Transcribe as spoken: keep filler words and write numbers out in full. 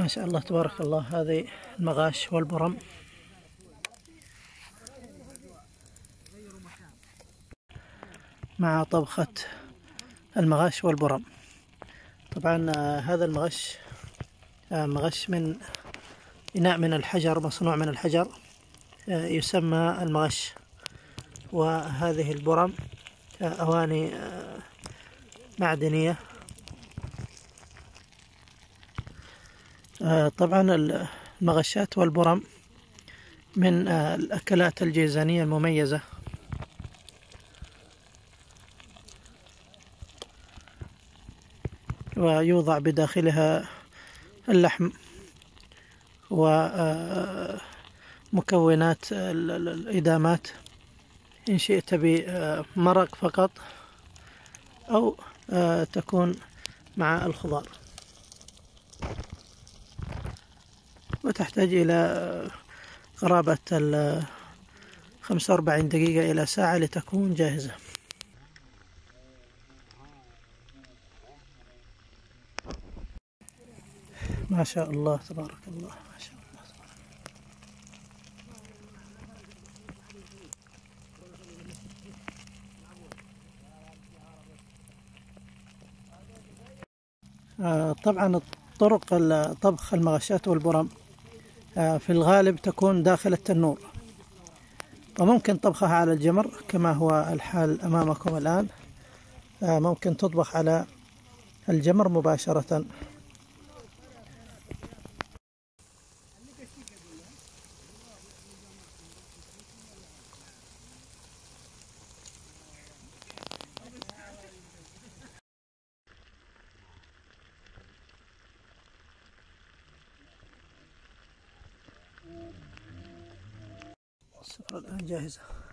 ما شاء الله تبارك الله. هذه المغاش والبرم. مع طبخة المغاش والبرم. طبعا هذا المغش مغش من إناء من الحجر، مصنوع من الحجر، يسمى المغش. وهذه البرم أواني معدنية. طبعا المغشات والبرم من الأكلات الجيزانية المميزة، ويوضع بداخلها اللحم ومكونات الإدامات، إن شئت بمرق فقط أو تكون مع الخضار، وتحتاج إلى قرابة خمسة وأربعين دقيقة إلى ساعة لتكون جاهزة. ما شاء الله تبارك الله، ما شاء الله تبارك. آه طبعا طرق طبخ المغشات والبرم آه في الغالب تكون داخل التنور، وممكن طبخها على الجمر كما هو الحال أمامكم الآن. آه ممكن تطبخ على الجمر مباشرة. السفرة الآن جاهزة.